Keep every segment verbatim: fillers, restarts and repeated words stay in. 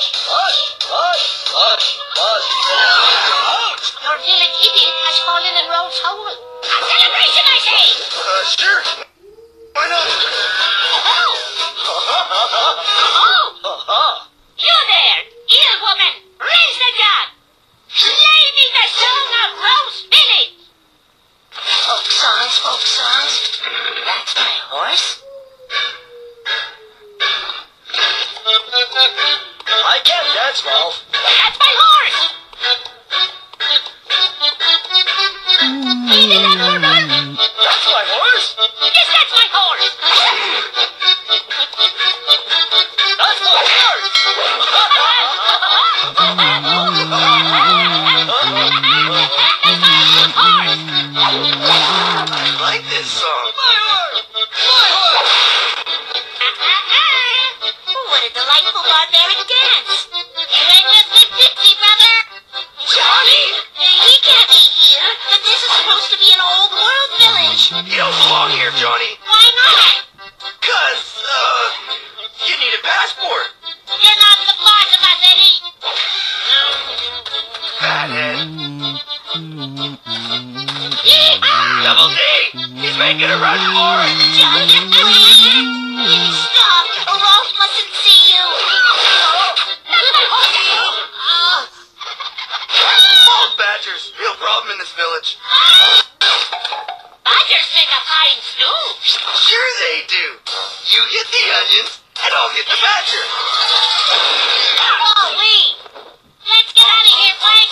Hush, hush, hush, hush, hush. Ouch! Your village idiot has fallen in Rolf's hole. A celebration, I say! Uh, sure. Why not? Oh! Oh! You there, eel woman! Raise the gun! Play me the song of Rolf's village! Folk songs, folk songs. That's my horse. I can't dance, Rolf. That's my horse! Is it that for Rolf? That's my horse. Yes, that's my horse! That's my horse. I like this song. My horse. My horse. What a delightful barbaric dance! You ain't with the Dixie, brother! Johnny! He can't be here, but this is supposed to be an old world village! You don't belong here, Johnny. Why not? Cause, uh, you need a passport. You're not the boss of us, Eddie! Fathead. Yeehaw! Double D! He's making a run for it! Stop! Rolf mustn't see you! Bald badgers, real problem in this village. Badgers make a fine stew! Sure they do. You hit the onions, and I'll hit the badger. Oh, wait! Let's get out of here, Frank!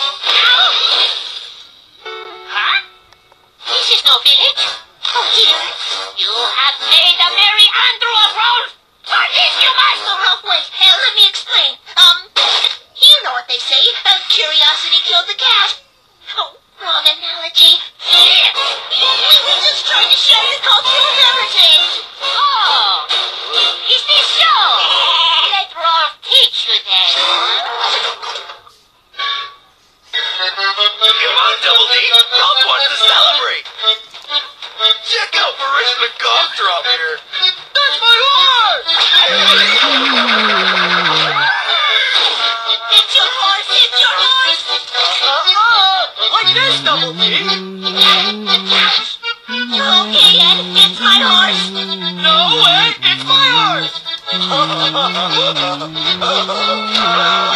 Huh? This is no village. Oh, dear. You have made a merry Andrew of Rolf! For this you must! Oh, Rolf, wait. Hey, let me explain. Um, you know what they say. Uh, curiosity killed the cat. Oh, wrong analogy. We were just trying to share your cultural heritage. Oh, is this so? Let Rolf teach you then. Come on, Double D. Rolf wants to celebrate. Check out Boris McGough drop here. That's my horse! It's your horse, it's your horse! Uh-uh. Like this, Double D. Okay, Ed, it's my horse! No way, it's my horse!